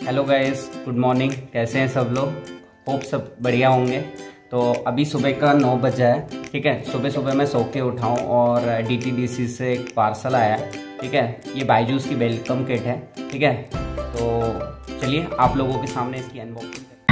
Hello guys, good morning. कैसे हैं सब लोग? होप सब बढ़िया होंगे। तो अभी सुबह का 9 बजा है। ठीक है, सुबह सुबह मैं सो के उठा हूँ और DTDC से एक पार्सल आया है। ठीक है, ये बायजूस की वेलकम किट है। ठीक है, तो चलिए आप लोगों के सामने इसकी अनबॉक्सिंग